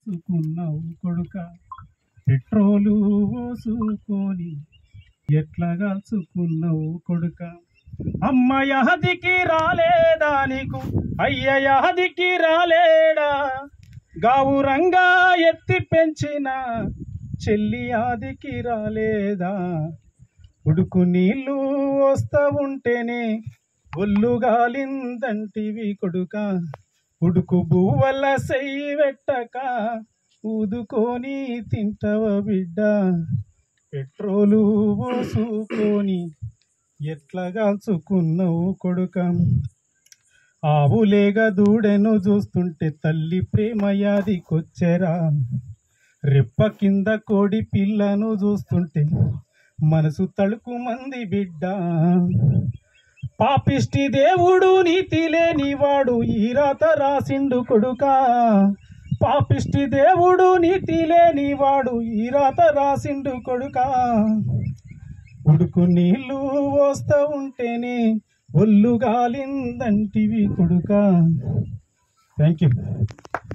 కాల్చుకున్నావు కొడుక పెట్రోలు పోసుకొని ఎట్లా కాల్చుకున్నావు కొడుక అమ్మ యహదికి రాలేదా నీకు అయ్య యహదికి రాలేడా గావురంగా ఎత్తి పెంచిన చెల్లి ఆదికి రాలేదా ఉడుకు నీళ్ళు వస్తా ఉంటేనే ఒళ్ళు గాలిందంటివి కొడుక ఉడుకు బువ్వల సెయ్యి వెట్టక ఊదుకొని తింటవ బిడ్డ పెట్రోలు పోసుకొని ఎట్లా కాల్చుకున్నావు కొడుక ఆవులేగ దూడెను చూస్తుంటే తల్లి ప్రేమ యాదికొచ్చెరా రెప్ప కింద కోడి పిల్లను చూస్తుంటే మనసు తళుకు మంది బిడ్డ పాపిష్టి దేవుడు నీతి లేనివాడు ఈ రాత రాసిండు కొడుక పాపిష్టి దేవుడు నీతి లేనివాడు ఈ రాత రాసిండు కొడుక ఉడుకు నీళ్ళు వస్తా ఉంటేనే ఒళ్ళు గాలిందంటివి కొడుక థ్యాంక్ యూ